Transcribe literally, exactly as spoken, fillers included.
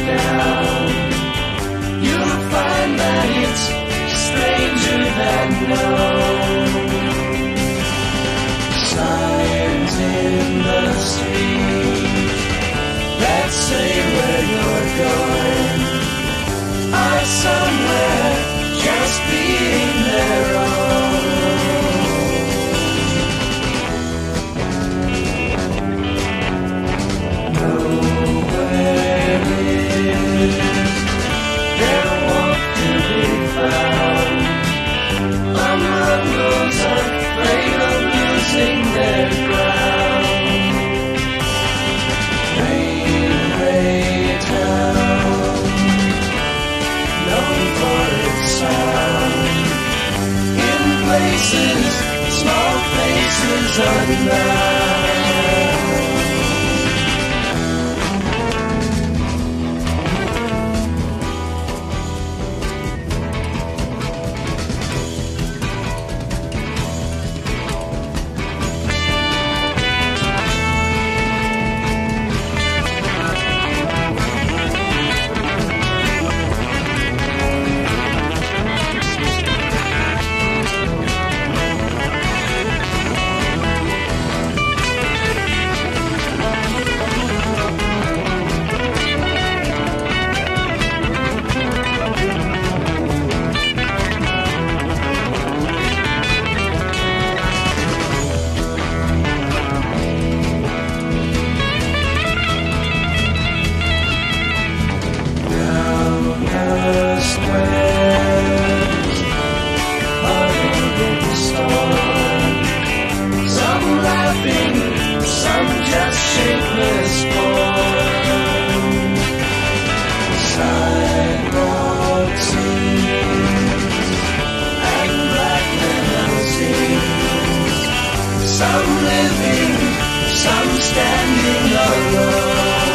down, you'll find that it's stranger than known. Signs in the street that say where you're going are somewhere just being their own. Nowhere is there warmth to be found among those afraid of losing their ground. Railway town, known for its sound, in places, small places unknown. Some living, some standing alone.